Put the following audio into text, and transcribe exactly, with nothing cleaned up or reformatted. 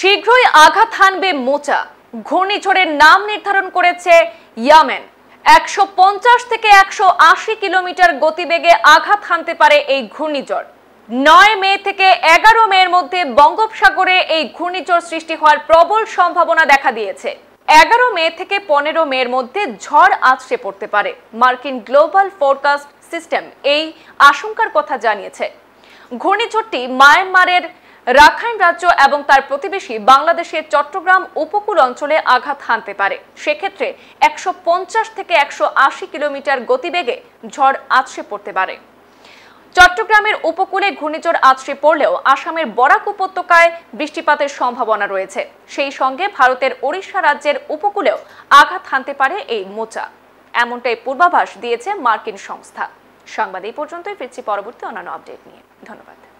শীঘ্রই আঘাত হানবে মোচা। ঘূর্ণিঝড়ের নাম নির্ধারণ করেছে ইয়ামেন। একশো পঞ্চাশ থেকে একশো আশি কিলোমিটার গতিবেগে আঘাত হানতে পারে এই ঘূর্ণিঝড়। নয় মে থেকে এগারো মের মধ্যে বঙ্গোপসাগরে এই ঘূর্ণিঝড় সৃষ্টি হওয়ার প্রবল সম্ভাবনা দেখা দিয়েছে। এগারো মে থেকে পনেরো মের মধ্যে ঝড় আছড়ে পড়তে পারে। মার্কিন গ্লোবাল ফোরকাস্ট সিস্টেম এই আশঙ্কার কথা জানিয়েছে। ঘূর্ণিঝড়টি মায়ানমারের রাখাইন রাজ্য এবং তার প্রতিবেশী বাংলাদেশের চট্টগ্রাম উপকূল অঞ্চলে আঘাত হানতে পারে। সেক্ষেত্রে একশো পঞ্চাশ থেকে একশো আশি কিলোমিটার গতিবেগে ঝড় আছড়ে পড়তে পারে। চট্টগ্রামের উপকূলে ঘূর্ণিঝড় আছড়ে পড়লেও আসামের বরাক উপত্যকায় বৃষ্টিপাতের সম্ভাবনা রয়েছে। সেই সঙ্গে ভারতের ওড়িশা রাজ্যের উপকূলেও আঘাত হানতে পারে এই মোচা, এমনটাই পূর্বাভাস দিয়েছে মার্কিন সংস্থা। সংবাদ এই পর্যন্তই, ফিরছি পরবর্তী অন্যান্য আপডেট নিয়ে। ধন্যবাদ।